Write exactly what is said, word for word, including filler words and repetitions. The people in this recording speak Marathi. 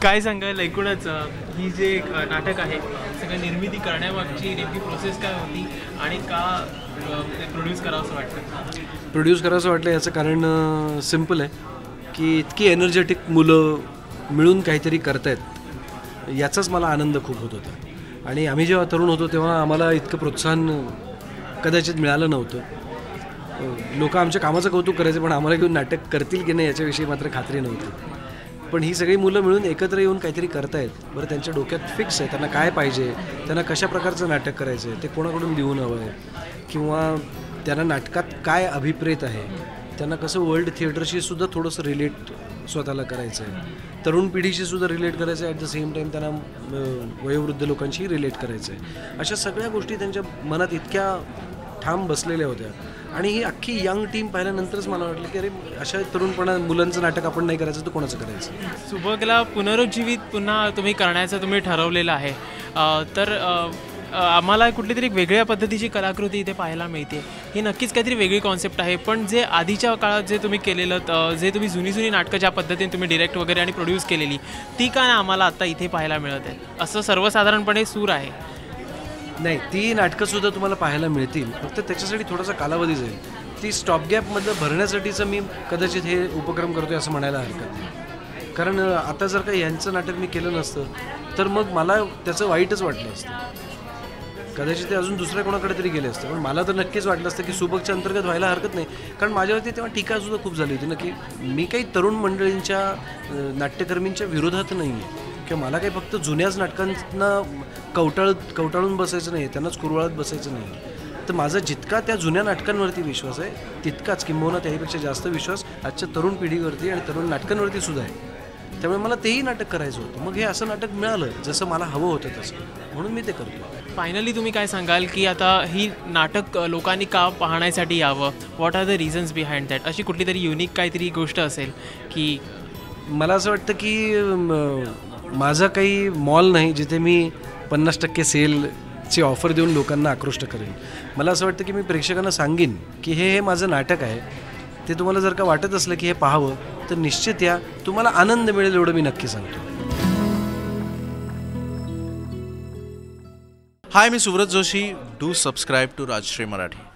काय सांगाल एकूणच ही जे नाटक आहे सगळं निर्मिती करण्यामागची नेमकी प्रोसेस काय होती आणि का प्रोड्यूस करावं असं वाटतं? प्रोड्यूस करावं असं वाटलं याचं कारण सिम्पल आहे की इतकी एनर्जेटिक मुलं मिळून काहीतरी करतायत याचाच मला आनंद खूप होत होता. आणि आम्ही जेव्हा तरुण होतो तेव्हा आम्हाला इतकं प्रोत्साहन कदाचित मिळालं नव्हतं. लोक आमच्या कामाचं कौतुक करायचे पण आम्हाला घेऊन नाटक करतील की नाही याच्याविषयी मात्र खात्री नव्हती. पण ही सगळी मुलं मिळून एकत्र येऊन काहीतरी करतायत. बरं, त्यांच्या डोक्यात फिक्स आहे त्यांना काय पाहिजे, त्यांना कशा प्रकारचं नाटक करायचं आहे, ते कोणाकडून लिहून हवं आहे, किंवा त्यांना नाटकात काय अभिप्रेत आहे, त्यांना कसं वर्ल्ड थिएटरशी सुद्धा थोडंसं रिलेट स्वतःला करायचं आहे, तरुण पिढीशी सुद्धा रिलेट करायचं आहे, ॲट द सेम टाईम त्यांना वयोवृद्ध लोकांशी रिलेट करायचं आहे. अशा सगळ्या गोष्टी त्यांच्या मनात इतक्या ठाम बसलेल्या होत्या. आणि ही अख्खी यंग टीम पाहिल्यानंतरच मला वाटलं की अरे अशा तरुणपणा मुलांचं नाटक आपण नाही करायचं तर कोणाचं करायचं. सुभगला पुनरुज्जीवित पुन्हा तुम्ही करण्याचं तुम्ही ठरवलेलं आहे, तर आम्हाला कुठली तरी वेगळ्या पद्धतीची कलाकृती इथे पाहायला मिळते. ही नक्कीच काहीतरी वेगळी कॉन्सेप्ट आहे. पण जे आधीच्या काळात जे तुम्ही केलेलं, जे तुम्ही जुनी जुनी नाटकं ज्या पद्धतीने तुम्ही डिरेक्ट वगैरे आणि प्रोड्यूस केलेली, ती का आम्हाला आता इथे पाहायला मिळत आहे असं सर्वसाधारणपणे सूर आहे? नाही, ती नाटकंसुद्धा तुम्हाला पाहायला मिळतील, फक्त त्याच्यासाठी थोडासा कालावधी जाईल. ती स्टॉपगॅपमधलं भरण्यासाठीचं मी कदाचित हे उपक्रम करतो आहे असं म्हणायला हरकत नाही. कारण आता जर का यांचं नाटक मी केलं नसतं तर मग मला त्याचं वाईटच वाटलं असतं. कदाचित ते अजून दुसऱ्या कोणाकडे तरी गेले असतं. पण मला तर नक्कीच वाटलं असतं की सुभगच्या अंतर्गत व्हायला हरकत नाही. कारण माझ्यावरती तेव्हा टीकासुद्धा खूप झाली होती ना की मी काही तरुण मंडळींच्या नाट्यकर्मींच्या विरोधात नाही आहे, किंवा मला काही फक्त जुन्याच नाटकांना कवटाळ कवटाळून बसायचं नाही, त्यांनाच कुरवाळत बसायचं नाही. तर माझा जितका त्या जुन्या नाटकांवरती विश्वास आहे तितकाच किंबहुना त्याहीपेक्षा जास्त विश्वास आजच्या तरुण पिढीवरती आणि तरुण नाटकांवरती सुद्धा आहे. त्यामुळे मला तेही नाटक करायचं होतं. मग हे असं नाटक मिळालं जसं मला हवं होतं तसं, म्हणून मी ते करतो. फायनली तुम्ही काय सांगाल की आता ही नाटक लोकांनी का पाहण्यासाठी यावं? What are the reasons behind that? अशी कुठली तरी युनिक काहीतरी गोष्ट असेल की? मला असं वाटतं की माझा काही मॉल नाही जिथे मी पन्नास टक्के सेलची ऑफर देऊन लोकांना आकृष्ट करेन. मला असं वाटतं की मी प्रेक्षकांना सांगेन की हे हे माझं नाटक आहे, ते तुम्हाला जर का वाटत असलं की हे पाहावं तर निश्चित या, तुम्हाला आनंद मिळेल एवढं मी नक्की सांगतो. हाय, मी Suvrat Joshi. Do subscribe to Rajshri Marathi.